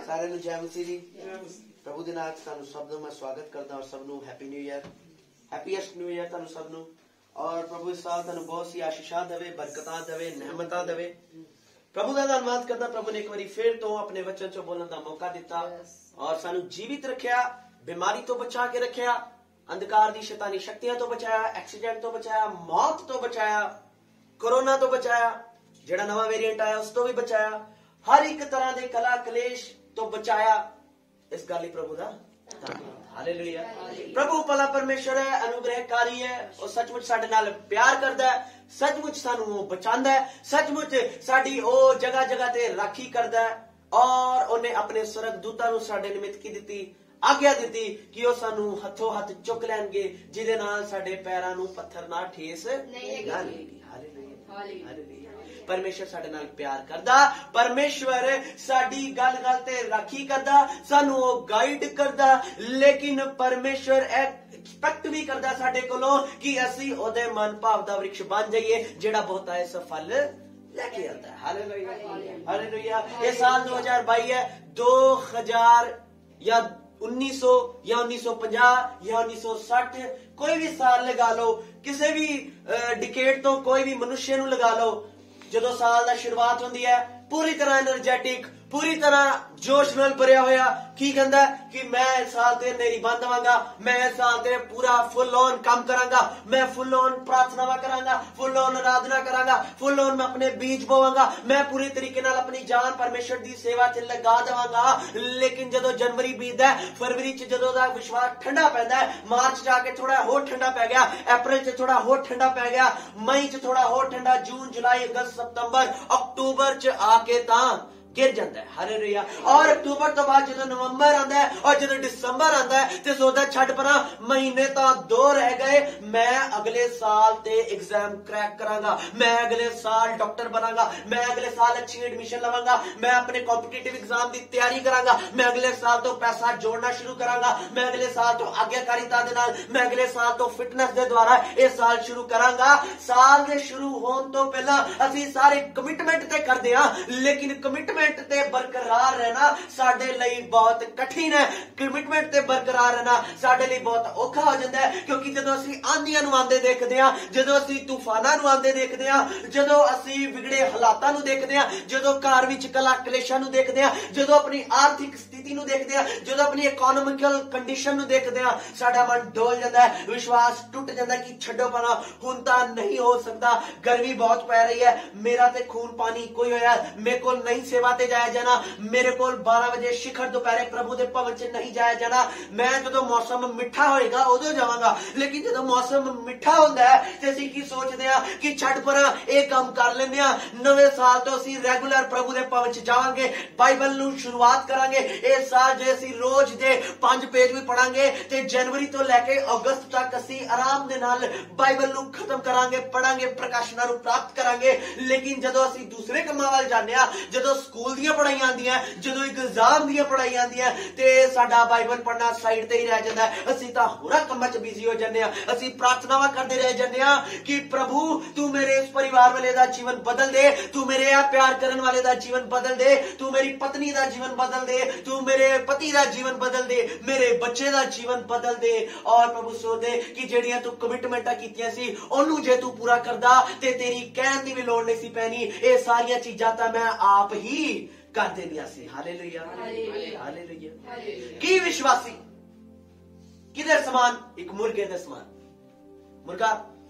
सारे ਨੂੰ ਜੈ ਮਸੀਹ ਜੀ। ਪ੍ਰਭੂ ਦੇ ਨਾਮ ਤੁਹਾਨੂੰ ਸਭ ਦਾ ਮੈਂ ਸਵਾਗਤ ਕਰਦਾ और ਸਭ ਨੂੰ happy new year, happiest new year ਤੁਹਾਨੂੰ ਸਭ ਨੂੰ। और प्रभु इस साल ਤੁਹਾਨੂੰ बहुत सी आशीषां देवे, बरकतां देवे, नेमतां देवे। प्रभु ਦਾ ਧੰਨਵਾਦ ਕਰਦਾ। ਪ੍ਰਭੂ ਨੇ ਇੱਕ ਵਾਰੀ ਫਿਰ ਤੋਂ ਆਪਣੇ ਵਚਨ ਚੋਂ ਬੋਲਣ ਦਾ ਮੌਕਾ ਦਿੱਤਾ और ਸਾਨੂੰ ਜੀਵਿਤ ਰੱਖਿਆ, ਬਿਮਾਰੀ ਤੋਂ ਬਚਾ ਕੇ ਰੱਖਿਆ, अंधकार दी शैतानी शक्तियां तो बचाया, एक्सीडेंट तो बचाया, मौत तो बचाया, कोरोना तो बचाया, जेड़ा नवा वेरिएंट आया उस तो भी बचाया, हर एक तरह के कला कलेश तो बचाया। इस गल प्रभु दा हालेलुया। प्रभु भला परमेश्वर है, अनुग्रहकारी है, और सचमुच साडे नाल प्यार करदा है, सचमुच सानू वो बचांदा है, सचमुच साडी ओ जगह जगह ते राखी करदा है। और उन्हें अपने स्वर्गदूतां नू साडे निमित्त की दित्ती, आग्ञा दी कि वह सानू हथों हथ चुक लैणगे, जिहदे नाल साडे पैरां नू पत्थर ना ठेस नहीं लगेगी। हालेलुया। परमेश्वर साडे नाल प्यार करदा, परमेश्वर साडी गल गल ते राखी करदा, सानू वो गाइड करदा, लेकिन परमेश्वर एक्सपेक्ट भी करदा साडे कोलों कि असीं ओदे मन भाव दा वृक्ष बन जाइए, जेड़ा बहुता है सफल लेके आता है। हालेलुया। ये साल 2022 है, 2000 या 1900 या 1950 या 1960 कोई भी साल लगा लो, किसी भी डिकेड तो कोई भी मनुष्य नू लगा लो, जो साल दा शुरुआत होंदी है पूरी तरह एनर्जेटिक, पूरी तरह जोश नाल भरिया होया, की कहंदा कि मैं इस साल ते नेरी बंद दवांगा, मैं इस साल ते पूरा फुल ऑन काम करांगा, मैं फुल ऑन प्रार्थनावां करांगा, फुल ऑन आराधना करांगा, फुल ऑन मैं अपने बीज बोवांगा, मैं पूरी तरीके नाल अपनी जान परमेश्वर दी सेवा च लगा देवांगा। लेकिन जदों जनवरी बीतदा है, फरवरी च जदों दा विश्वास ठंडा पैंदा है, मार्च जाके थोड़ा होर ठंडा पै गया, अप्रैल च थोड़ा होर ठंडा पै गया, मई च थोड़ा होर ठंडा, जून जुलाई अगस्त सितंबर अक्टूबर च आके तां गिर जाता है। हालेलुया। और अक्टूबर तो बाद जो नवंबर आता है और जो दिसंबर आता है तो सोचता छड़ परा महीने तो 2 रह गए, मैं अगले साल ते एग्जाम क्रैक करांगा, मैं अगले साल डॉक्टर बनांगा, मैं अगले साल अच्छी एडमिशन लवांगा, मैं अपने कॉम्पिटिटिव एग्जाम की तैयारी करांगा, मैं अगले साल तो पैसा जोड़ना शुरू करांगा, मैं अगले साल तो आज्ञाकारिता दे नाल, मैं अगले साल तो फिटनेस दे द्वारा ये साल शुरू करांगा। साल दे शुरू होने तो पहला असीं सारे कमिटमेंट ते करदे हां, लेकिन कमिटमेंट ते बरकरार रहना साडे लई बहुत कठिन है। कमिटमेंट ते बरकरार रहना साडे लई बहुत औखा हो जाता है, क्योंकि जदों असीं आंधियां नूं आंदे देखदे हां, जदों असीं तूफानां नूं आंदे देखदे हां, जदों असीं विगड़े हालातां नूं देखदे हां, जदों घर विच कला कलेशां नूं देखदे हां, जदों अपनी आर्थिक स्थिति नूं देखदे हां, जदों अपनी इकोनॉमिकल कंडीशन नूं देखदे हां, साडा मन डोल जाता है, विश्वास टूट जाता है कि छड्डो परा हुण तां नहीं हो सकता, गर्मी बहुत पै रही है, मेरा ते खून पानी कोई होया, मेरे को नहीं सेवा ते जाया जाना, मेरे को 12 बजे शिखर दोपहरे प्रभु दे भवन च नहीं जाया जाना, मैं जदों मौसम मिठा होएगा उदों जावांगा। लेकिन जदों मौसम मिठा होंदा है ते असीं की सोचदे हां कि छड्ड परा ये काम कर लैंदे हां, नवे साल तो असीं रेगुलर प्रभु दे भवन च जावांगे, बाइबल नूं शुरुआत करांगे। इस साल जे असीं रोज दे 5 पेज भी पढ़ांगे ते जनवरी तो लैके अगस्त तक असीं आराम दे नाल बाइबल नूं खत्म करांगे, पढ़ांगे, प्रकाशनां नूं प्राप्त करांगे। लेकिन जदों असीं दूसरे कामां वाल जांदे हां, जदों स्कूल ਦੀਆਂ ਪੜਾਈਆਂ ਆਂਦੀਆਂ, ਜਦੋਂ ਐਗਜ਼ਾਮ ਦੀਆਂ ਪੜਾਈਆਂ ਆਂਦੀਆਂ ਤੇ ਸਾਡਾ ਬਾਈਬਲ ਪੜਨਾ ਸਾਈਡ ਤੇ ਹੀ ਰਹਿ ਜਾਂਦਾ ਹੈ, ਅਸੀਂ ਤਾਂ ਹੋਰਾਂ ਕੰਮਾਂ 'ਚ ਬਿਜ਼ੀ ਹੋ ਜਾਂਦੇ ਆ, ਅਸੀਂ ਪ੍ਰਾਰਥਨਾਵਾਂ ਕਰਦੇ ਰਹਿ ਜਾਂਦੇ ਆ ਕਿ ਪ੍ਰਭੂ ਤੂੰ ਮੇਰੇ ਇਸ ਪਰਿਵਾਰ ਵਾਲੇ ਦਾ ਜੀਵਨ ਬਦਲ ਦੇ, ਤੂੰ ਮੇਰੇ ਆ ਪਿਆਰ ਕਰਨ ਵਾਲੇ ਦਾ ਜੀਵਨ ਬਦਲ ਦੇ, ਤੂੰ ਮੇਰੀ ਪਤਨੀ ਦਾ ਜੀਵਨ ਬਦਲ ਦੇ, ਤੂੰ ਮੇਰੇ ਪਤੀ ਦਾ ਜੀਵਨ ਬਦਲ ਦੇ, ਮੇਰੇ ਬੱਚੇ ਦਾ ਜੀਵਨ ਬਦਲ ਦੇ। ਔਰ ਪ੍ਰਭੂ ਸੋਚਦੇ ਕਿ ਜਿਹੜੀਆਂ ਤੂੰ ਕਮਿਟਮੈਂਟਾਂ ਕੀਤੀਆਂ ਸੀ ਉਹਨੂੰ ਜੇ ਤੂੰ ਪੂਰਾ ਕਰਦਾ ਤੇ ਤੇਰੀ ਕਹਿਣ ਦੀ ਵੀ ਲੋੜ ਨਹੀਂ ਸੀ ਪੈਣੀ, ਇਹ ਸਾਰੀਆਂ ਚੀਜ਼ਾਂ ਤਾਂ ਮੈਂ ਆਪ ਹੀ कर देनिया सी। हालेलुया। हालेलुया। की विश्वासी किधर समान एक मुर्गे दे समान, मुर्गा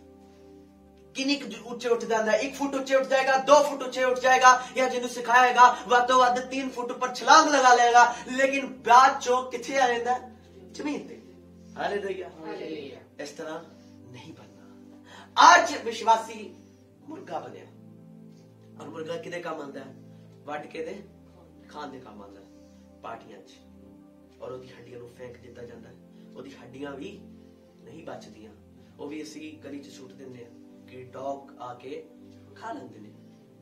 किन्नी ऊंचे उठ जाता है, 1 फुट ऊंचे उठ जाएगा, 2 फुट ऊंचे उठ जाएगा, या जिन्हों सिखाएगा वह तो 3 फुट पर छलांग लगा लेगा, लेकिन बाद चौक किथे आ जाता है, जमीन पे। हालेलुया। इस तरह नहीं बनना। आज विश्वासी मुर्गा बने, और मुर्गा किदे काम आंदा है, ਵੱਢ ਕੇ ਦੇ ਖਾਣ ਦੇ ਕੰਮ ਆਉਂਦਾ ਪਾਰਟੀਆਂ 'ਚ, ਔਰ ਉਹਦੀ ਹੱਡੀਆਂ ਨੂੰ ਫੇਂਕ ਦਿੱਤਾ ਜਾਂਦਾ, ਉਹਦੀ ਹੱਡੀਆਂ ਵੀ ਨਹੀਂ ਬਚਦੀਆਂ, ਉਹ ਵੀ ਅਸੀਂ ਗਲੀ 'ਚ ਸੁੱਟ ਦਿੰਦੇ ਆ ਕਿ ਡੌਗ ਆ ਕੇ ਖਾ ਲੈਂਦੇ ਨੇ।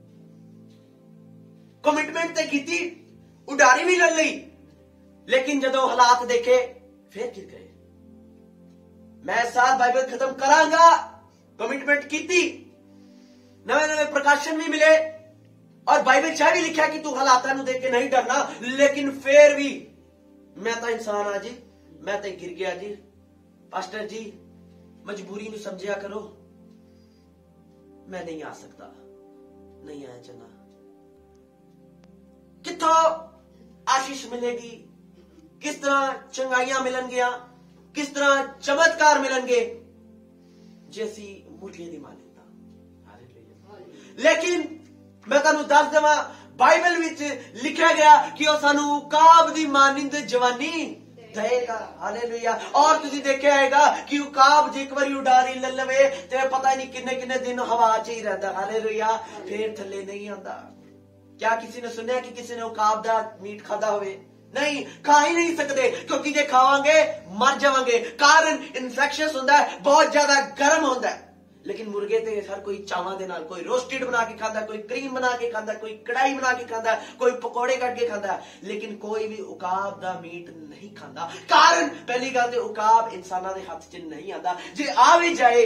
ਕਮਿਟਮੈਂਟ ਤੇ ਕੀਤੀ, ਉਡਾਰੀ ਵੀ ਲੈ ਲਈ, ਲੇਕਿਨ ਜਦੋਂ ਹਾਲਾਤ ਦੇਖੇ ਫਿਰ ਗਿਰ ਗਏ। ਮੈਂ ਸਾਲ ਬਾਈਬਲ ਖਤਮ ਕਰਾਂਗਾ, ਕਮਿਟਮੈਂਟ ਕੀਤੀ, ਨਵੇਂ ਨਵੇਂ ਪ੍ਰਕਾਸ਼ਨ ਵੀ ਮਿਲੇ, और बाइबल च भी लिखा कि तू हालातां नूं देख के नहीं डरना, लेकिन फिर भी मैं तो इंसान आ जी, मैं तो गिर गया जी। पास्टर जी मजबूरी नूं समझिया करो, मैं नहीं आ सकता, नहीं आया चंगा। किथों आशीष मिलेगी, किस तरह चंगाइयां मिलनगियां, किस तरह चमत्कार मिलनगे जे असी मुर्गे दी मानिंदा। लेकिन मैं तुहानू दस देवां, बाइबल विच लिखा गया कि वह सानू उकाब दी मानिंद जवानी देगा। हालेलुया। और तुसीं देखिया होगा कि उकाब जे एक बारी उडारी ले लवे ते पता नहीं किन्ने किन्ने दिन हवा च ही रहता। हालेलुया। फिर थल्ले नहीं आंदा। क्या किसी ने सुनिया कि किसी ने उकाब दा मीट खादा होवे? नहीं, खा ही नहीं सकते, क्योंकि जे खावांगे मर जावांगे। कारण इन्फेक्शस होंदा है, बहुत ज्यादा गर्म होंदा है। लेकिन मुर्गे ते हर कोई चावां दे नाल, कोई रोस्टेड बना के खाता, कोई क्रीम बना के खाता, कोई कढ़ाई बना के खाता, कोई पकौड़े कट के खाता, लेकिन कोई भी उकाब दा मीट नहीं खाता। कारण पहली गल ते उकाब इंसानां दे हत्थ च नहीं आंदा। जे आ भी जाए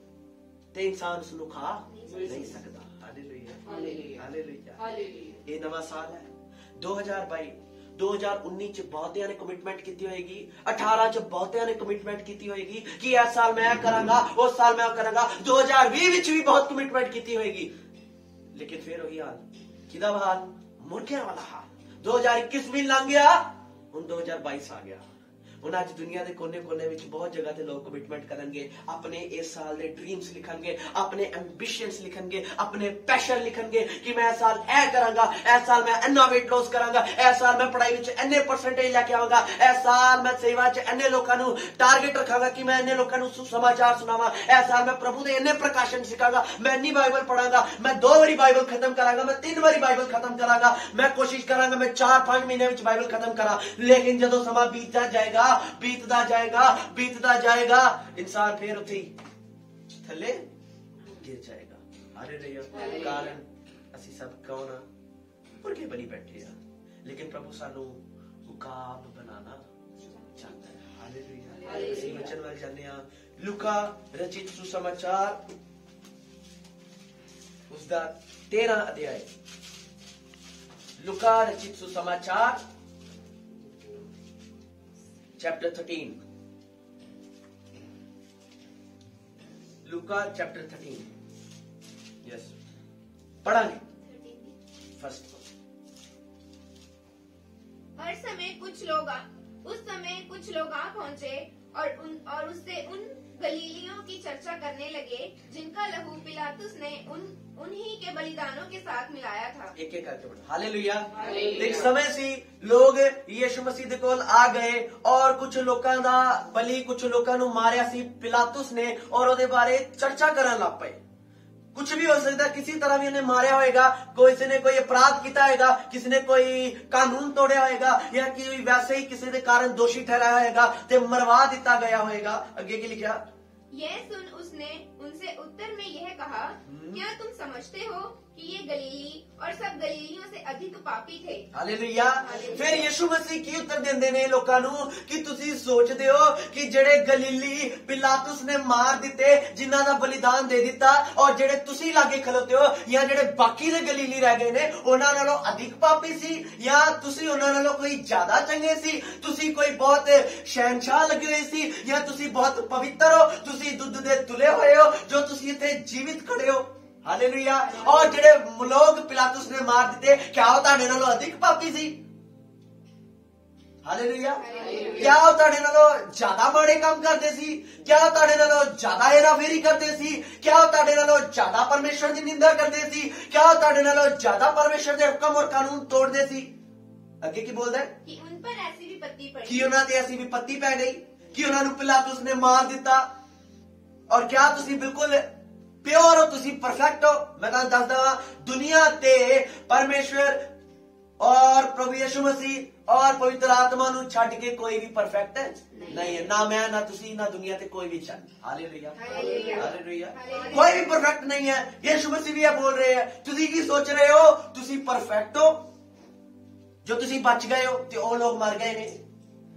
ते इंसान उसनूं खा नहीं सकदा। Hallelujah, hallelujah, hallelujah. ये नवा साल है 2022। 2019 च बहुतियां ने कमिटमेंट की होगी, 18 च बहुतियां ने कमिटमेंट की होगी कि इस साल मैं करांगा, उस साल मैं करांगा। 2020 विच भी बहुत कमिटमेंट की होगी, लेकिन फिर वही हाल, किदा हाल? मुर्गियां वाला हाल। 2021 भी लंघ गया, हुण 2022 आ गया। हुण अज दुनिया के कोने कोने विच बहुत जगह ते लोग कमिटमेंट करनगे, अपने इस साल दे ड्रीम्स लिखणगे, अपने एंबिशंस लिखणगे, अपने पैशन लिखणगे कि मैं इस साल ऐ करांगा, इस साल मैं इन्ना वेट लॉस करांगा, इस साल मैं पढ़ाई विच इन्ने परसेंटेज लेके आवांगा, इस साल मैं सेवा च इन्ने लोकां नूं टारगेट रखांगा कि मैं इन्ने लोकां नूं सुसमाचार सुनावां, इस साल मैं प्रभु दे इन्ने प्रकाशन सिखांगा, मैं इन्नी बाइबल पढ़ांगा, मैं 2 बारी बाइबल खत्म करांगा, मैं 3 बारी बाइबल खत्म करांगा, मैं कोशिश करांगा मैं 4-5 महीने विच बाइबल खत्म करा। लेकिन जदों समा बीतदा जाएगा, बीतदा जाएगा, बीतदा जाएगा, इंसान फिर उठी थले गिर जाएगा। हालेलुया। कारण असी सब कौन आ? मुर्गे बनी बैठे आ, लेकिन प्रभु सानू उकाब बनाना चाहता है। हालेलुया। असी वचन वाल जाने आ, लूका रचित सुसमाचार उसदा 13 अध्याय। लूका रचित सुसमाचार चैप्टर 13। लूका चैप्टर 13। Yes, पढ़ांगे first. उस समय कुछ लोग आ पहुंचे और उससे उन गलीलियों की चर्चा करने लगे जिनका लहू पिलातुस ने उन्हीं के बलिदानों के साथ मिलाया था। एक एक करके पढ़ो। हालेलुया। एक समय सी लोग यीशु मसीह दे कोल आ गए और कुछ लोकां दा बलि, कुछ लोकां नूं मारिया सी पिलातुस ने, और ओदे बारे चर्चा करन लग पए। कुछ भी हो सकता, किसी तरह भी उन्हें मारिया होएगा, किसी ने कोई अपराध किया होएगा, किसी ने कोई कानून तोड़िया होएगा, या कि वैसे ही किसी के कारण दोषी ठहराया होएगा ते मरवा दिता गया होएगा। आगे की लिखा, यह सुन उसने उनसे उत्तर में यह कहा, क्या तुम समझते हो कि ये गलीली और सब गलीलियों से अधिक पापी थे? हालेलुया। फिर यीशु मसीह की उत्तर देंदे ने लोकां नूं कि तुसी सोचदे हो कि जेड़े गलीली पिलातुस ने मार दिते, जिन्हां दा बलिदान दे दिता, और जेड़े तुसी लागे खलोते हो, या जेड़े बाकी दे गलीली रह गए ने, उन्हां नालों अधिक पापी सी, या तुसी उन्हां नालों कोई ज्यादा चंगे सी, तुसी कोई बहुत शहनशाह लगे हुए सी, या तुसी बहुत पवित्र हो, तुसी दुध दे तुले होए हो, जो तुसी इत्थे जीवित खड़े हो। हालेलुया। और जेड़े लोग पिलातुस ने मार दिते, क्या वो तुहाडे नालों अधिक पापी सी? हालेलुया। क्या वो तुहाडे नालों ज्यादा बड़े काम करते सी? क्या वो तुहाडे नालों ज्यादा हेराफेरी करते सी? क्या वो तुहाडे नालों ज्यादा परमेश्वर की निंदा करते सी? क्या वो तुहाडे नालों ज्यादा परमेश्वर के हुक्म और कानून तोड़ते सी? अगे की बोलदा है कि उन पर ऐसी विपत्ति पड़ी, कि उन्हां ते ऐसी विपत्ति पै गई कि उन्हां नूं पिलातुस ने मार दिता। और क्या तुसी बिल्कुल प्योर हो, तुसी परफेक्ट हो? मैं तुहानूं दसदा वां, दुनिया ते परमेश्वर और प्रभु यीशु मसीह और पवित्र आत्मा नूं छड्ड के कोई भी परफेक्ट नहीं है। ना मैं, ना तुसी, ना दुनिया ते कोई भी चल। Hallelujah, hallelujah. कोई भी परफेक्ट नहीं है। यीशु मसीह भी ये बोल रहे हैं, तुसी की सोच रहे हो तुसी परफेक्ट हो, जो तुसी बच गए हो, ते ओ लोग मर गए ने।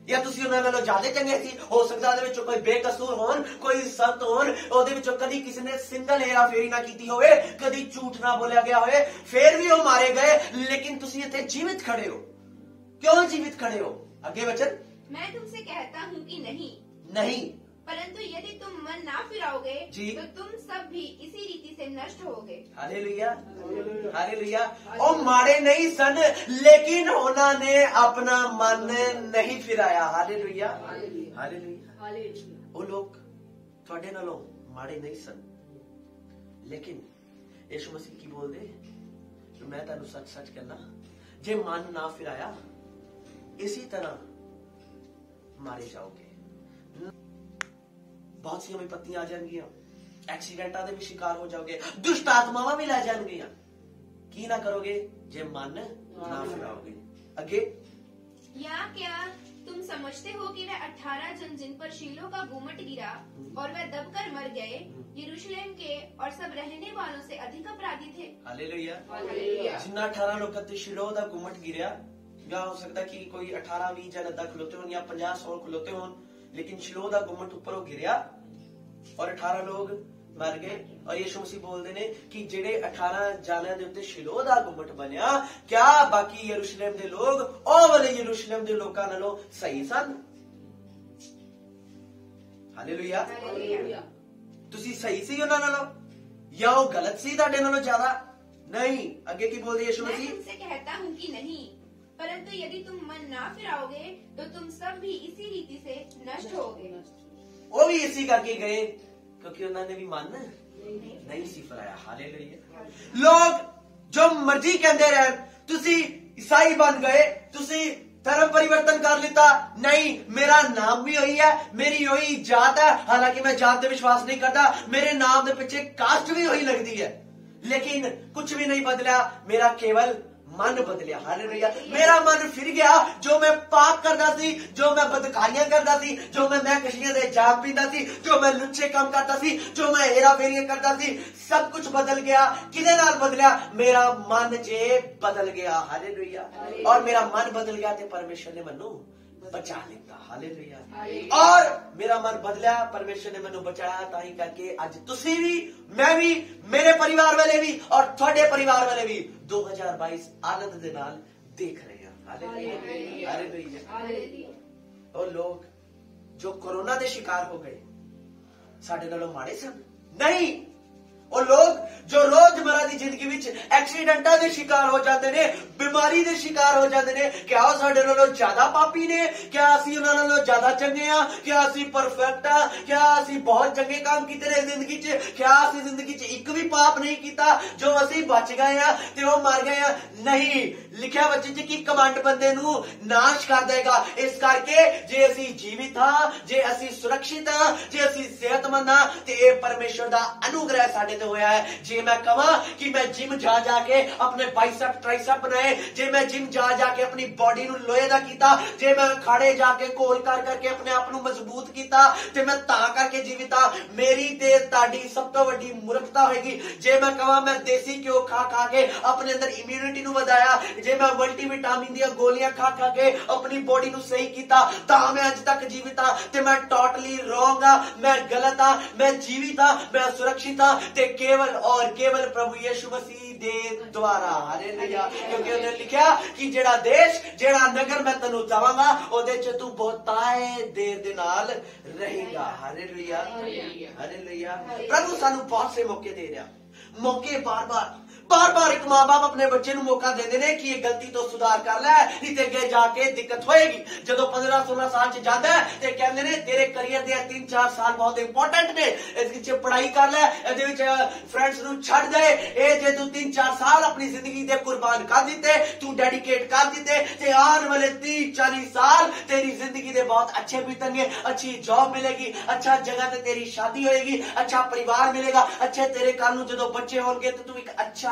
ਜਾਂ ਤੁਸੀਂ ਉਹਨਾਂ ਨਾਲੋਂ ਜ਼ਿਆਦਾ ਚੰਗੇ ਸੀ? ਹੋ ਸਕਦਾ ਉਹਦੇ ਵਿੱਚੋਂ ਕੋਈ ਬੇਕਸੂਰ ਹੋਣ, ਕੋਈ ਸੰਤ ਹੋਣ, ਉਹਦੇ ਵਿੱਚੋਂ ਕਦੀ ਕਿਸੇ ਨੇ ਸਿੰਗਲ ਹੇਰਾ ਫੇਰੀ ਨਾ ਕੀਤੀ ਹੋਵੇ, ਕਦੀ ਝੂਠ ਨਾ ਬੋਲਿਆ ਗਿਆ ਹੋਵੇ, ਫਿਰ ਵੀ ਉਹ ਮਾਰੇ ਗਏ, ਲੇਕਿਨ ਤੁਸੀਂ ਇੱਥੇ ਜੀवित खड़े हो। क्यों जीवित खड़े हो? आगे वचन, मैं तुमसे कहता हूँ कि नहीं, परंतु यदि तुम मन ना फिराओगे जी। तो तुम सब भी इसी रीति से नष्ट होगे। Hallelujah, hallelujah. और मारे नहीं सन, लेकिन उन्होंने अपना मन नहीं फिराया। Hallelujah, hallelujah. वो लोग थोड़े नालों मारे नहीं सन, लेकिन यीशु मसीह की बोल दे तो मैं तेन सच सच कहना, जे मन ना फिराया इसी तरह मारे जाओगे। बहुत सी विपत्तियां आ जाएंगियां, एक्सीडेंटा दे भी शिकार हो जाओगे, दुष्ट आत्मावां भी लै जाएंगियां। की ना करोगे? जे मन ना फिराओगे। आगे, या क्या तुम समझते हो कि वह 18 जन जिन पर शीलो का गुम्मट गिरा और वह दबकर मर गए, यरूशलेम के और सब रहने वालों से अधिक अपराधी थे? हालेलुया। जिन्ना 18 लोग ते शीलो दा गुम्मट गिरया, या हो सकता कि कोई 18-20 जन अद्धा खलोते होन या 50-100 खलोते होन, लेकिन शीलो दा गुम्मट ऊपर गिरया और 18 लोग मर गए। और यीशु मसीह बोलते ने कि जेड़े 18 जाने दे उत्ते शीलो दा गुम्मट बनया, क्या बाकी यरूशलेम दे लोग ओ वाले यरूशलेम दे लोकां नालों सही सन? हालेलुया। तुसी सही सी उन्हां नालों या वो गलत सी तुहाडे नालों ज्यादा? नहीं। आगे की बोलदे यीशु मैं मसीह? तुमसे कहता हूँ कि नहीं, परंतु यदि तुम मन ना फिराओगे तो तुम सब भी इसी रीति से नष्ट होगे। वो भी इसी करके गए क्योंकि उन्होंने भी मन नहीं सी फिराया। हालेलुया। लोग जो मर्जी कहते रहे, तुसी ईसाई बन गए, तुसी धर्म परिवर्तन कर लिता, नहीं मेरा नाम भी वही है, मेरी वही जात है, हालांकि मैं जात पे विश्वास नहीं करता, मेरे नाम के पीछे कास्ट भी वही लगती है, लेकिन कुछ भी नहीं बदला, मेरा केवल मन बदलिया। हालेलुया। मेरा मन फिर गया, जो मैं पाप करता सी, जो मैं बदकारियां करता सी, जो मैं कशियां दे जाम पींदा सी, जो मैं लुच्चे काम करता सी, जो मैं हेरा फेरियां करता सी, सब कुछ बदल गया। किदे नाल बदलिया? मेरा मन जे बदल गया। हालेलुया। और मेरा मन बदल गया ते परमेश्वर ने मन्नू बचा लेता। हालेलुया। और मेरा मन बदलिया, परमेश्वर ने मैनू बचाया, ताही करके अज तुसी भी, मैं भी, मेरे परिवार वाले भी और थोड़े परिवार वाले भी 2022 आनंद दे नाल देख रहे हैं। Hallelujah, hallelujah. और लोग जो कोरोना के शिकार हो गए साडे नालों माड़े सन? नहीं। और लोग जो रोजमर्रा की जिंदगी विच एक्सीडेंटा के शिकार हो जाते ने, बीमारी के शिकार हो जाते ने, क्या वो साडे नालों ज्यादा पापी ने? क्या असी उन्हां नालों ज्यादा चंगे आ? क्या असी परफेक्ट आ? क्या असी बहुत चंगे काम कीते ने जिंदगी च? क्या असी जिंदगी च एक भी पाप नहीं किया जो असी बच गए आ ते वो मर गए आ? नहीं। लिखिया वचन च कि कमांड बंदे नू नाश कर देगा। इस करके जे असी जीवित हाँ, जे असी सुरक्षित हाँ, जे असी सेहतमंद हाँ, ते ये परमेश्वर दा अनुग्रह साडे ते होया है। जे मैं कहा कि मैं जिम जा जाके अपने बाइसेप ट्राइसेप बनाए, जे मैं जिम जा जाके अपनी बॉडी नू लोहे दा कीता, जे मैं खाड़े जाके घोल कर करके अपने आप नू मजबूत कीता, ते मैं ता करके जीवित हाँ, मेरी ते ताड़ी सब तो वड्डी मूर्खता होगी। जे मैं कहा मैं देसी घ्यो खा खा के अपने अंदर इम्यूनिटी नू वधाया, जे मैं मल्टीविटामिन दी गोलियां खा खा के अपनी बॉडी नू सही कीता, ता मैं अज तक जीवित हाँ, ते मैं टोटली रॉन्ग हाँ, मैं गलत हाँ, मैं जीवित हाँ, मैं सुरक्षित हाँ, केवल और केवल प्रभु यीशु मसीह दे द्वारा। हालेलुया। क्योंकि उन्हें लिखा कि जेड़ा देश, जेड़ा नगर मैं तेनू जावांगा, ओदे च तू बहुताए देर दे नाल रहेगा। Hallelujah, hallelujah. प्रभु सानू बहुत से मौके दे रहा, मौके बार बार एक मां बाप अपने बच्चे नू मौका देते हैं कि ये गलती तो सुधार कर ले, नहीं ते अगे जाके दिक्कत होएगी। जदों 15-16 साल च जांदा है ते कहंदे ने तेरे करियर दे 3-4 साल बहुत इंपॉर्टेंट ने, इस विच पढ़ाई कर ले, इहदे विच फ्रेंड्स नू छड्ड दे, ए जे तू 3-4 साल अपनी जिंदगी दे कुर्बान कर दिते, तू डेडिकेट कर दिते, ते आने वाले 30-40 साल तेरी जिंदगी दे बहुत अच्छे बीतेंगे, अच्छी जॉब मिलेगी, अच्छा जगह ते तेरी शादी होएगी, अच्छा परिवार मिलेगा, अच्छे तेरे कल नू जदों बच्चे होंगे तो तू एक अच्छा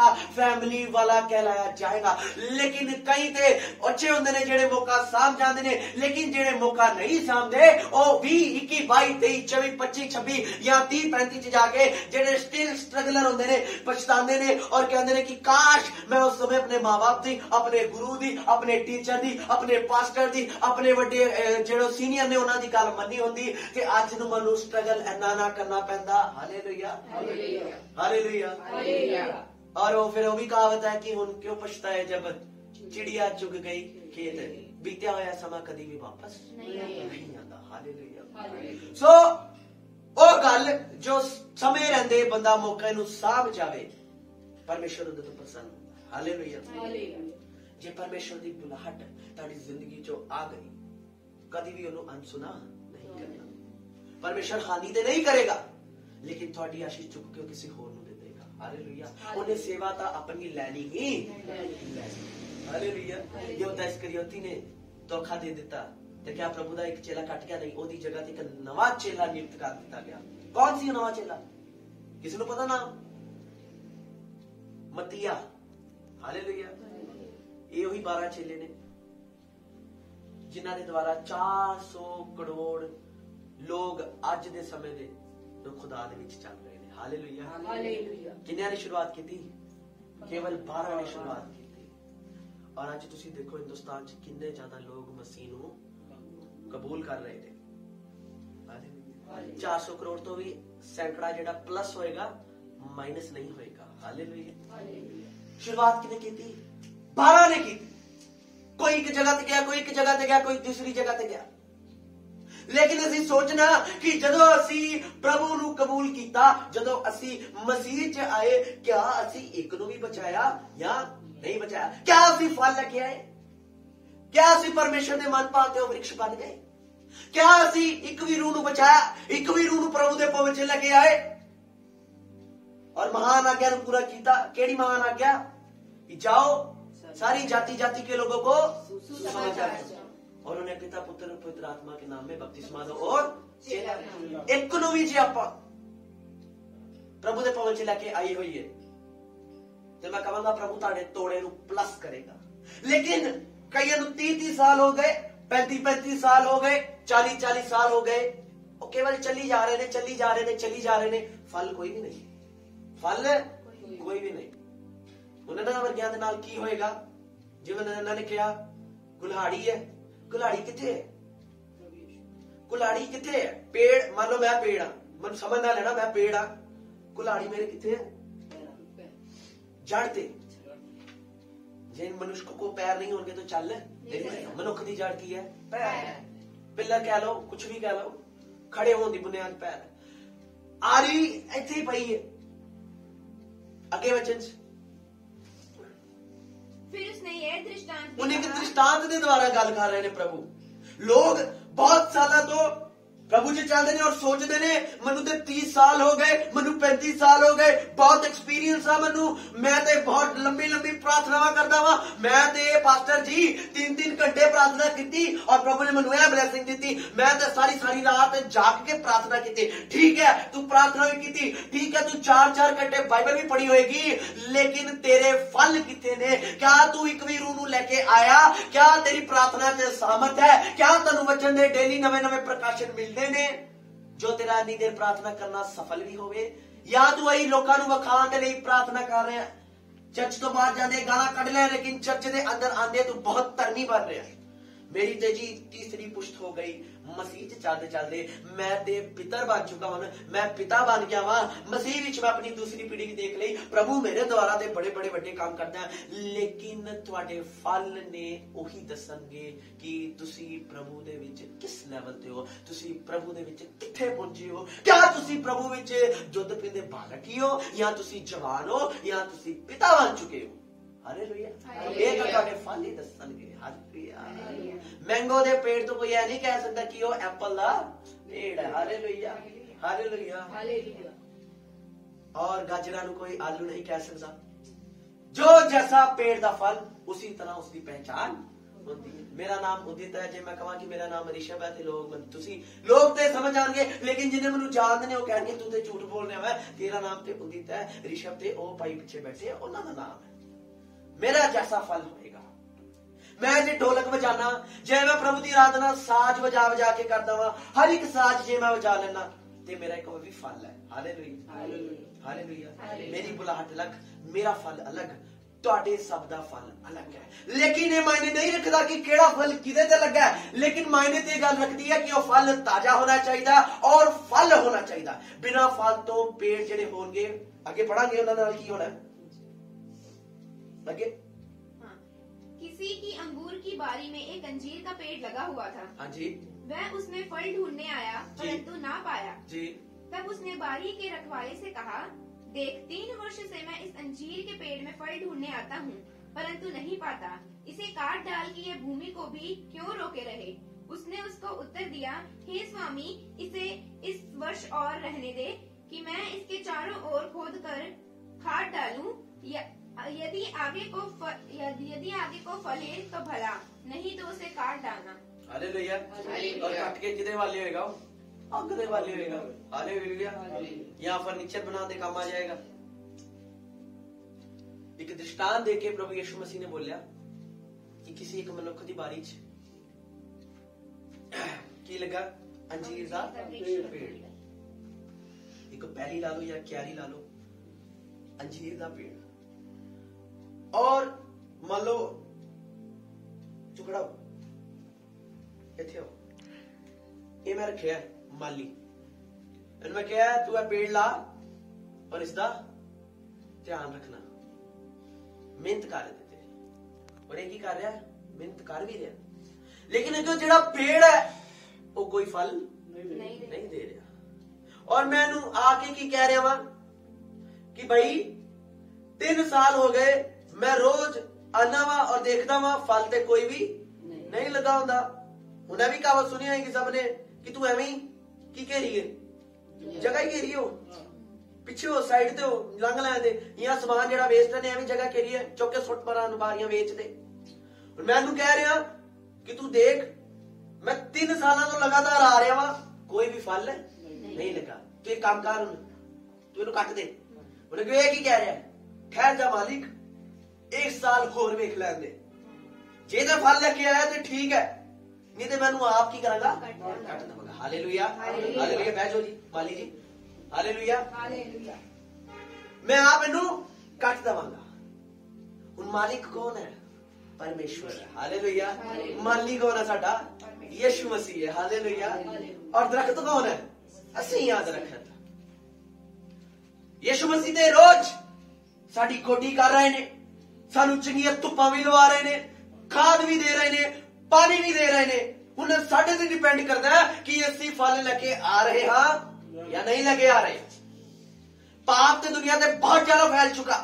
अच्छा फैमिली वाला कहलाया जाएगा। लेकिन कई ते अच्छे होंगे ने जेड़े मौका साम जाते ने, लेकिन जेड़े मौका नहीं सामते वो 20, 21, 22, 23, 24, 25, 26 या 30, 35 जाके जेड़े स्टिल स्ट्रगलर होंगे ने, पछताते ने और कहते ने कि काश मैं उस समय अपने माँ बाप दी, अपने गुरु दी, अपने टीचर दी, अपने पास्टर दी, अपने वड्डे जेड़े सीनियर ने उन्हां दी गल मन्नी होंदी ते अज नूं मैनूं स्ट्रगल इन्ना ना करना पैंदा। Hallelujah hallelujah hallelujah. और वो फिर वो भी कहावत है कि हुण क्यों पछताए जब चिड़िया चुग गई खेत, बीत्या होया समा कदी भी वापस नहीं आंदा। हालेलुया। सो ओ गल जो समय रहंदे बंदा मौके नूं साभ जावे, परमेश्वर उहदे तो प्रसन्न हुंदा। हालेलुया। जे परमेश्वर दी बुलाहट तुहाडी जिंदगी चो आ गई, कदी भी उहनूं अनसुना नहीं करना। परमेश्वर हानि ते नहीं करेगा, लेकिन तुहाडी आशीष चुक के किसी होर नूं दे देगा। हालेलुया। उहने सेवा तां अपनी लैनी ही लैनी। हालेलुया। यहूदा इस्करियोती ने धोखा दे दिता ते क्या प्रभु दा एक चेला कट गया? नहीं, ओदी जगह ते एक नवा चेला नियुक्त कर दिता गया। कौन सी नवा चेला? किसी नूं पता नाम? मतिया। हालेलुया। ये वही 12 चेले ने जिन्हां दे द्वारा 400 करोड़ लोग अज दे समय दे खुदा दे विच चल रहे हैं। Hallelujah hallelujah. किन्नियां ने शुरुआत की? केवल 12 ने शुरुआत की। और अज तुसी देखो हिंदुस्तान च किन्ने ज्यादा लोग मसीह नूं कबूल कर रहे थे। 400 करोड़ तो भी सैकड़ा जेड़ा प्लस होएगा, माइनस नहीं होएगा। हालेलुया। शुरुआत किने की? 12 ने की। कोई एक जगह ते गया, कोई एक जगह ते गया, कोई दूसरी जगह ते गया। लेकिन असी सोचना कि जदों असी प्रभु नूं कबूल कीता, जदों असी मसीह च आए, क्या असी एक नूं भी बचाया या नहीं बचाया? क्या असी फल लेके आए? क्या असी परमेश्वर दे मन भाते हो वृक्ष बन गए? क्या असी एक भी रूह नूं बचाया? एक भी रूह नूं प्रभु दे भवन च लेके आए और महान आज्ञा नूं पूरा कीता? केड़ी महान आज्ञा? कि जाओ सारी जाति जाति के लोगों को सुसमाचार और उन्हें पिता पुत्र और पवित्र आत्मा के नाम में बपतिस्मा दो और एक नूं भी जे आपां प्रभु दे भवन च लेके आई हुई है तो मैं कहूंगा प्रभु ताड़े तोड़े नूं प्लस करेगा। लेकिन कईयां नूं 30 साल हो गए, 35 साल हो गए, 40 साल हो गए, वो केवल चली जा रहे ने, फल कोई भी नहीं। फल कोई भी नहीं। उन्होंने वर्गियां दे नाल की होएगा? जिवें उन्होंने कहा कुल्हाड़ी है, कुल्हाड़ी किथे है? कुल्हाड़ी किथे है? पेड़, मान लो मैं पेड़ हां, मैं समझ ना लेना मैं पेड़ हां, कुल्हाड़ी मेरे किथे है? जड़ ते। जे मनुष्य को पैर नहीं होंगे तो चल नहीं। मनुख दी जड़ की है? पैर। पिलर कह लो, कुछ भी कह लो, खड़े होने दी बुनियाद पैर है। आरी इत्थे ही पई है। अगे वचन फिर उसने यह दृष्टांत उन्हें के दृष्टांत के द्वारा गल कर रहे ने प्रभु। लोग बहुत साल तो प्रभु जी चलते ने और सोचते ने मनु ते 30 साल हो गए, मनु 35 साल हो गए, बहुत एक्सपीरियंस है मनु, मैं ते बहुत लंबी लंबी प्रार्थना करता वा, मैं ते पास्टर जी 3-3 घंटे प्रार्थना की और प्रभु ने मनु यह ब्लेसिंग दी, मैं ते सारी रात जाग के प्रार्थना की। ठीक है, तू प्रार्थना भी की, ठीक है, तू 4-4 घंटे बाइबल भी पढ़ी होगी, लेकिन तेरे फल कितने ने? क्या तू एक भी रूह नूं लेके आया? क्या तेरी प्रार्थना च सहमत है? क्या तेनू वचन दे डेली नवे प्रकाशन मिलते ने जो तेरा इन्नी देर प्रार्थना करना सफल भी होवे? या तू आई लोकां नूं वखाण दे लई प्रार्थना कर रहा है? चर्च तो बाहर जांदे गालां कढ ले, लेकिन चर्च दे अंदर आंदे तू बहुत धर्मी बन रहा है। मेरी ते जी तीसरी पुश्त हो गई मसीह च चलते चलते, मैं ते पितर बन चुका हूं, मैं पिता बन गया वा मसीह विच। मैं अपनी दूसरी पीढ़ी भी देख ली, प्रभु मेरे द्वारा दे बड़े बड़े वड्डे काम करदा है, लेकिन तुहाडे फल ने उही दसणगे कि तुसी प्रभु दे विच किस लेवल ते हो, तुसी प्रभु दे विच किथे पहुंचे हो। क्या तुसी प्रभु विच जुद्ध पींदे बालक ही हो, या तुसी जवान हो, या तुसी पिता बन चुके हो? हालेलुया। ये तो तुहाडे फल ही दसणगे। हालेलुया। मैंगो दे पेड़ तो कोई ऐ नहीं कह सकता कि वो एप्पल दा पेड़ है। Hallelujah hallelujah hallelujah. और गाजरा नूं कोई आलू नहीं कह सकता। जो जैसा पेड़ दा फल उसी तरह उसकी पहचान ਹੁੰਦੀ ਹੈ। ਮੇਰਾ ਨਾਮ ਉਦਿਤ ਹੈ, ਜੇ ਮੈਂ ਕਹਾਂ ਕਿ ਮੇਰਾ ਨਾਮ ਰਿਸ਼ਭ ਹੈ ਤੇ ਲੋਕ ਤੇ ਸਮਝ ਆਣਗੇ, ਲੇਕਿਨ ਜਿਹਨੇ ਮੈਨੂੰ ਜਾਣਦੇ ਨੇ ਉਹ ਕਹਿਣਗੇ ਤੂੰ ਤੇ ਝੂਠ ਬੋਲ ਰਿਹਾ ਹੈ, ਤੇਰਾ ਨਾਮ ਤੇ ਉਦਿਤ ਹੈ, ਰਿਸ਼ਭ ਤੇ ਉਹ ਭਾਈ ਪਿੱਛੇ ਬੈਠੇ ਆ ਉਹਨਾਂ ਦਾ ਨਾਮ ਹੈ। ਮੇਰਾ ਜੈਸਾ ਫਲ ਹੋਏਗਾ। मैं जे ढोलक बजाना, जे मैं प्रभु की आराधना साज बजा बजा के करता वा, हर एक साज जे मैं बजा लेना ते मेरा एक भी फल है। Hallelujah hallelujah. मेरी बुलाहट अलग, मेरा फल अलग, तुहाडे सब दा फल अलग है। लेकिन ये मायने नहीं रखता कि केड़ा फल किदे ते लगा है, लेकिन मायने ते गल रखती है कि वो फल ताजा होना चाहिए और फल होना चाहिए। बिना फल तो पेड़ जेडे होणगे, आगे पढ़ांगे उन्हां नाल की होना है। आगे किसी की अंगूर की बारी में एक अंजीर का पेड़ लगा हुआ था। हाँ जी। वह उसमें फल ढूंढने आया परंतु ना पाया जी। तब उसने बारी के रखवाले से कहा, देख 3 वर्ष से मैं इस अंजीर के पेड़ में फल ढूंढने आता हूँ परंतु नहीं पाता, इसे काट डाल के ये भूमि को भी क्यों रोके रहे। उसने उसको उत्तर दिया, हे स्वामी, इसे इस वर्ष और रहने दे कि मैं इसके चारों ओर खोद कर खाद डालूं, यदि आगे को फले तो भला, नहीं तो उसे काट डालना। हालेलुया। और काट के किदे वाले होएगा? अग दे वाले होएगा। हालेलुया। यहाँ फर्नीचर बनाने काम आ जाएगा। एक दृष्टांत देके प्रभु यीशु मसीह ने बोलिया कि किसी एक मनुख की बारी च की लगा अंजीर दा पेड़। एक पैली ला लो या क्यारी ला लो, अंजीर दा पेड़। और मान लो चुकड़ा इथे हो, ये मैं रखिया माली, मैं क्या तू है पेड़ ला और इसका ध्यान रखना, मेहनत कर देते और ये की कर रहा है, मेहनत कर भी रहा, लेकिन जो जेड़ा पेड़ है वो कोई फल नहीं दे रहा। और मैं आके की कह रहा वा कि भाई 3 साल हो गए, मैं रोज आना वा और देखता वा, फल ते कोई भी नहीं लगा होंदा। उन्हें भी कहावत सुनी होगी सबने कि तू एवं ही की घेरी है, जगह ही घेरी हो, पिछे हो, साइड ते हो, लंघ लैंदे, यहाँ समान जेड़ा वेस्ट है एवं जगह घेरी है, चौके सुट पर बारियां वेच दे। मैं कह रहा कि तू देख, मैं 3 साल तो लगातार आ रहा वा, कोई भी फल नहीं लगा, तू एक काम कर, तू इन्हू कट दे। उन्हें कहा की कह रहा है, ठहर जा मालिक, 1 साल होर वेख लैंदे, जे ते फल लेके आया तो ठीक है, नहीं तो मैं आप की करांगा, कट देवांगा। Hallelujah hallelujah. बैठ जाओ जी माली जी। हालेलुया। मैं आप इन्हू कट देवांगा। उन मालिक कौन है? परमेश्वर है। हालेलुया। माली कौन है? साडा यीशु मसीह है। हालेलुया। और दरख्त कौन है? असीं आ दरख्त। यीशु मसीह ते रोज साडी गोडी कर रहे ने, सानू चंगियां धुप्पां भी लवा रहे ने, खाद भी दे रहे ने, पानी भी दे रहे ने। उन्हें साडे ते डिपेंड करता है कि असीं फल लेके आ रहे हां या नहीं लेके आ रहे। पाप ते दुनिया ते बहुत ज्यादा फैल चुका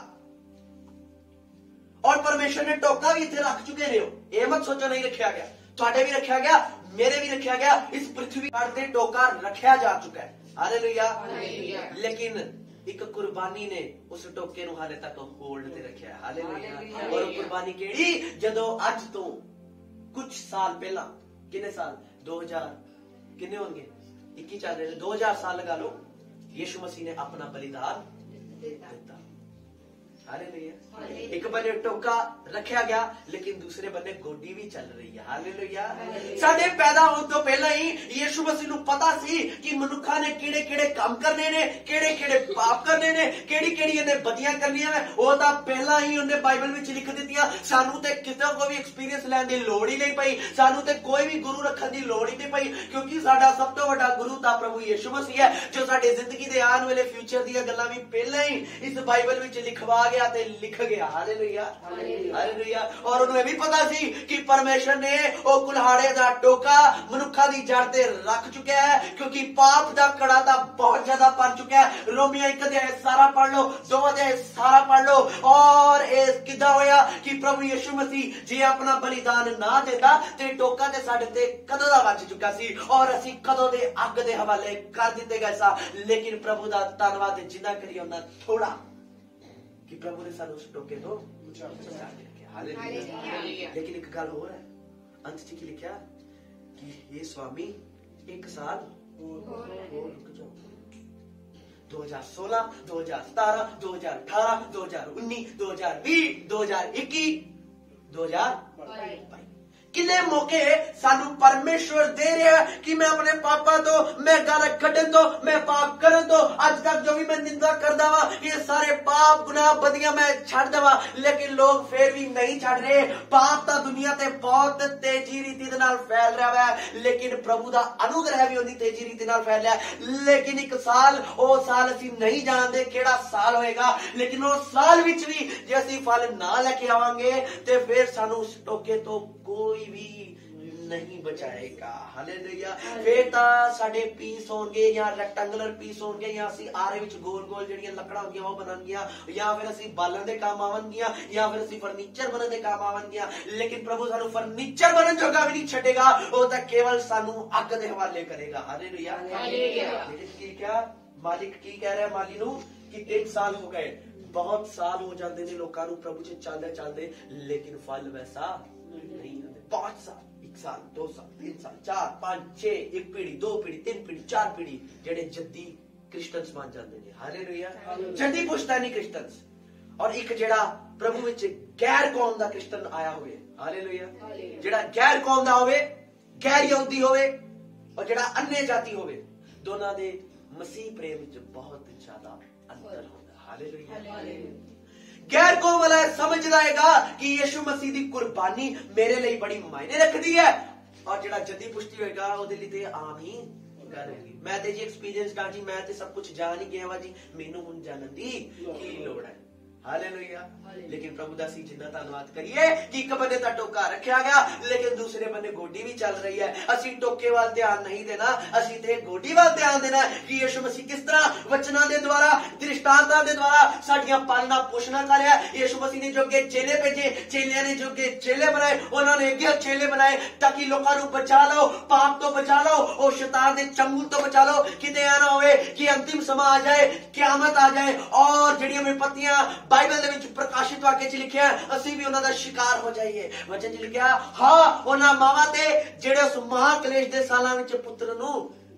और परमेश्वर ने टोका भी इत्थे रख चुके ने। ये मत सोचो नहीं रखा गया, तुहाडे भी रखा गया, मेरे भी रखा गया, इस पृथ्वी पर टोका रखा जा चुका है। हालेलुया। लेकिन एक कुर्बानी ने उस टोके नु हाले तक होल्ड ते रखा है। हालेलुया। और कुर्बानी केड़ी? जदों अज तो कुछ साल पहला, कितने साल, 2000 कितने होंगे, 21 चल रहे, 2000 साल लगा लो, यीशु मसीह ने अपना बलिदान दिता। हालेलुया। एक बने टोका रखा गया, लेकिन दूसरे बने गोडी भी चल रही है। हालेलुया। साडे पैदा होने तो पहला ही यीशु मसीह नूं पता सी कि मनुखा ने केड़े केड़े काम करने ने, केड़े केड़े पाप करने ने, केड़ी केड़ी इन्हें बदियां करनियां ने, वो तां पहला ही उन्हें बाइबल विच लिख दित्तियां। सानू ते किते को भी एक्सपीरियंस लैण दी लोड़ ही नहीं पई, सानू ते कोई भी गुरु रखण दी लोड़ ही नहीं पई, क्योंकि साडा सब तो वड्डा गुरु तां प्रभु यीशु मसीह है, जो साडे जिंदगी दे आने वाले फ्यूचर दी गल्लां भी पहला ही इस बाइबल विच लिखवा गया ते लिख गया। Hallelujah hallelujah. और उन्हें भी पता सी कि परमेश्वर ने वो कुल्हाड़े दा टोका मनुखा दी जड़ ते रख चुका है, क्योंकि पाप दा कड़ा दा बहुत ज्यादा पड़ चुका है। रोमियो 1 अध्याय सारा पढ़ लो, 2 अध्याय सारा पढ़ लो। और किदा होया कि प्रभु यीशु मसीह जे अपना बलिदान ना देता ते टोका ते साडे ते कदों दा बच चुका सी और असीं कदों दे अग दे हवाले कर दिते गए सा। लेकिन प्रभु दा धन्नवाद जिन्ना करिए उन्ना थोड़ा कि प्रभु ने सानू उस टोके तो बचा के रखा। हालेलुया। लेकिन एक गल होर है, अंत च की लिखा कि हे स्वामी 1 साल और रुक जाओ। 2016, 2017, 2018, 2019, 2020, 2021, 2022 किन्ने मौके सानू परमेश्वर दे रहा है कि मैं अपने पापा तो, मैं गाला कटन तो, मैं पाप करन तो, आज तक जो भी मैं निंदा करदा वा ये सारे पाप गुनाह बदियां मैं छड़ दवा, लेकिन लोग फिर भी नहीं छड़ रहे। पाप ता दुनिया ते बहुत तेजी रीति दे नाल फैल रहा है, लेकिन प्रभु दा अनुग्रह भी उन्नी तेजी रीति नाल फैल रहा है। लेकिन 1 साल ओ साल असीं नहीं जानते केड़ा साल होएगा, लेकिन उस साल विच भी जे असीं फल ना लेके आवांगे ते फिर सानू उस टोके तो कोई भी नहीं बचाएगा। हालेलुया। फिर तां साडे पीस होणगे या रेक्टेंगुलर पीस होणगे या असीं आरे विच गोल गोल जड़ियां लकड़ां होंदियां ओह बनणगियां, या फिर असीं बालन दे काम आवणगियां, या फिर असीं फर्नीचर बनण दे काम आवणगियां। लेकिन प्रभु सानू फर्नीचर बनण जोगा भी नहीं छड्डेगा, ओह तां केवल सानू अग दे हवाले करेगा। हालेलुया। लेकिन क्या मालिक की कह रहा है माली नू कि 3 साल हो गए, बहुत साल हो जाते ने लोकां नू प्रभु च चलदे चलदे, लेकिन फल वैसा नहीं आते। 5 साल, 1 साल, 2 साल, 3 साल, 4, 5, 6, 1 पीढ़ी, 2 पीढ़ी, 3 पीढ़ी, 4 पीढ़ी जेडे जद्दी क्रिश्चियंस बन जाते हैं। हालेलुया। जद्दी पुश्तैनी क्रिश्चियंस और एक जेड़ा प्रभु विच गैर कौम दा क्रिश्चियन आया होवे। हालेलुया। जेड़ा गैर कौम दा होवे, गैर यहूदी होवे और जेड़ा अन्य जाति होवे, दोनों दे मसीह प्रेम विच बहुत ज्यादा अंतर होता। हालेलुया। गैर कौम वाला समझ जाएगा कि यीशु मसीह दी कुर्बानी मेरे लिए बड़ी मायने रखती है, और जेड़ा जद्दी पुश्ती होएगा ओदे लिए ते आम ही गल होगी। मैं ते जी एक्सपीरियंस दा जी, मैं ते सब कुछ जान ही गया वा जी, मेनू हुण जानन दी की लोड़ है। हालेलुया। लेकिन प्रभु दा सी जिन्ना धन्नवाद करिए कि एक बन्ने ता टोका रखा गया, लेकिन दूसरे बन्ने गोडी भी चल रही है। असी टोके वाल ध्यान नहीं देना, असी ते गोडी वाल ध्यान देना कि यीशु मसीह किस तरह वचनां दे द्वारा, दृष्टांतां दे द्वारा साडियां पालना पोषणा कर रहा है। यीशु मसीह ने जोगे चेले भेजे, चेलियां ने जोगे चेले बनाए, उन्होंने अगे चेले बनाए ताकि लोकां नू बचा लो, पाप तो बचा लो, और शैतान दे चंगुल तो बचा लो। किते ऐ ना होवे कि अंतिम समय आ जाए, क़यामत आ जाए और जड़ियां विपत्तियां बाइबल दे विच प्रकाशित वाक्य च लिखिया असी भी उन्हां दा शिकार हो जाइए। वचन च लिखिया हां उन्हां मावां ते जेड़े उस महाक्लेश दे सालां विच पुत्र नू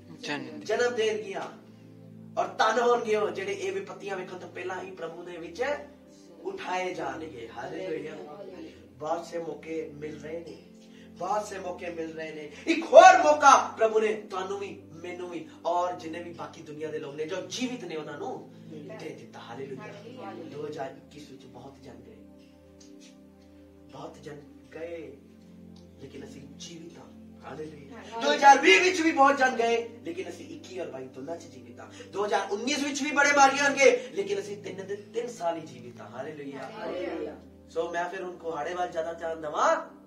जन्म देणगियां और धन होणगे जेड़े ए विपत्तियां वेखण तो पहला ही प्रभु दे विच उठाए जाणगे। हालेलुया। बहुत से मौके मिल रहे ने, बहुत से मौके मिल रहे ने। एक और मौका प्रभु ने तुहानू भी, मैनू भी और जिन्हें भी बाकी दुनिया दे लोग ने जो जीवित ने उन्हां नू दे दिता। हालेलुया। 2021 विच बहुत जन गए, बहुत जन गए, लेकिन असी जीवित हां। हालेलुया। 2020 विच भी बहुत जन गए, लेकिन असी 21 और 22 दोनों च जीवित हां। 2019 विच भी बड़े मारियां होंगे, लेकिन असी 3 साल ही जीवित हां। हालेलुया। सो मैं फिर उनको हाड़े वाल ज्यादा ध्यान दवा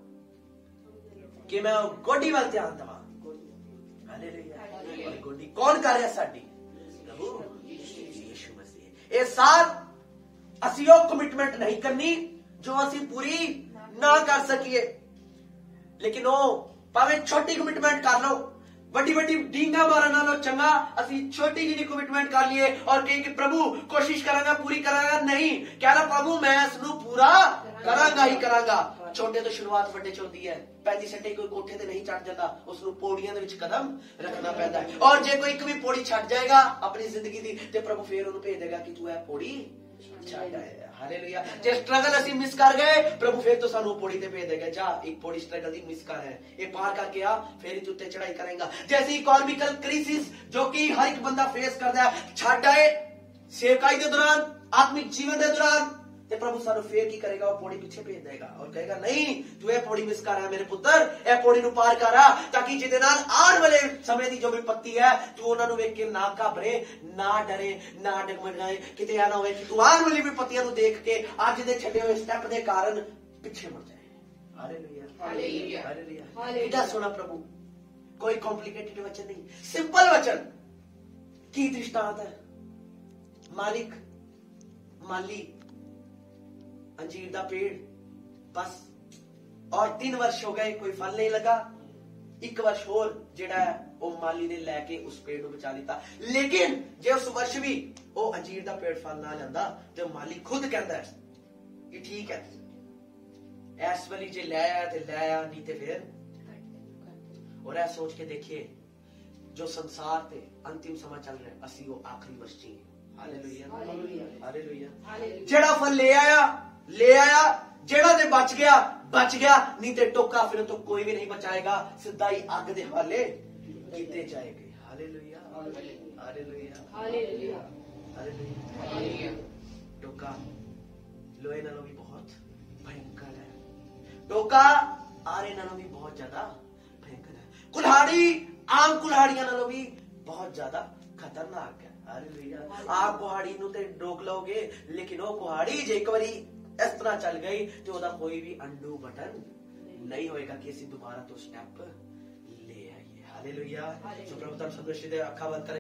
कि मैं गोडी वाल ध्यान दवा। हालेलुया। गोडी कौन कर रहा साडी? प्रभु यीशु मसीह। इस साल असी वो कमिटमेंट नहीं करनी जो असी पूरी ना कर सकिए, लेकिन वो भावे छोटी कमिटमेंट कर लो, बड़ी बड़ी डींगा मारन नालों चंगा असी छोटी जी कमिटमेंट कर लिए और कही कि प्रभु कोशिश करांगा, पूरी करांगा। नहीं, कहना प्रभु मैं इसनू पूरा करांगा ही करांगा। छोटे तो शुरुआत बड़े च होंदी है। पैंती सट्टे कोई कोठे ते नहीं चढ़ जाता, उसनू पौड़ियां दे विच कदम रखना पैंदा है। और जे कोई एक भी पौड़ी छड़ जाएगा अपनी जिंदगी दी ते प्रभु फिर उन्हें भेज देगा कि तू है पौड़ी छड़ आया। हालेलुया। जे स्ट्रगल असी मिस कर गए, प्रभु फिर तो सानू पौड़ी ते भेज देगा, जा एक पौड़ी स्ट्रगल दी मिस कर है, ये पार करके आ, फिर तू उत्ते चढ़ाई करेगा। जैसी इकोनॉमिकल क्राइसिस जो कि हर एक बंदा फेस करता है, छड़ आए सेवकाई के दौरान, आत्मिक जीवन के दौरान, ते प्रभु सानू फिर की करेगा? वो पौड़ी पीछे भेज देगा और कहेगा नहीं तू ये पौड़ी मिस कर रहा है मेरे पुत्र, ए पौड़ी नू पार कर आ, ताकि जिदे नाल आने वाले समय दी जो विपत्ति है तू उन्हां नू वेख के ना घबरे, ना डरे, ना डगमगाए। किते आ ना होवे कि तू आने वाली विपत्तियां नू देख के अज दे छड्डे हुए स्टेप दे कारण पीछे मुड़ जाए। हालेलुया। हालेलुया। हालेलुया। कितना सोना प्रभु, कोई कॉम्प्लिकेटेड वचन नहीं, सिंपल वचन। की दृष्टांत है? मालिक माली अंजीर दा पेड़ बस, और 3 वर्ष हो गए कोई फल नहीं लगा। 1 वर्ष होर जेड़ा है वो माली ने लैके उस पेड़ को बचा लिता, लेकिन जे उस वर्ष भी वो अंजीर दा पेड़ फल ना लैंदा तो माली खुद कहता है कि ठीक है इस वाली जे लै आया ते लै आ, नहीं ते फिर और ऐ सोच के देखिए जो संसार ते अंतिम समय चल रहा है असी वो आखिरी बच्ची है। Hallelujah hallelujah. जेड़ा फल ले आया जेड़ा ते बच गया नहीं ते टोका फिर तो कोई भी नहीं बचाएगा, सीधा ही आग दे हवाले किते जाएंगे। Hallelujah hallelujah hallelujah hallelujah. टोका लोहे नालों भी बहुत भयंकर है, टोका आरे नालों भी बहुत ज्यादा भयंकर है, कुल्हाड़ी आम कुल्हाड़ियां नालों भी बहुत ज्यादा खतरनाक है। हालेलुया। आप कुहाड़ी नूं ते रोक लोगे लेकिन वो कुहाड़ी जे एक बारी इस तरह चल गई तो ओदा कोई भी अंडू बटन नहीं होएगा कि असी दोबारा तो स्टेप ले आइए। हालेलुया। सो प्रभु तुहानू सब दे अखा बंद कर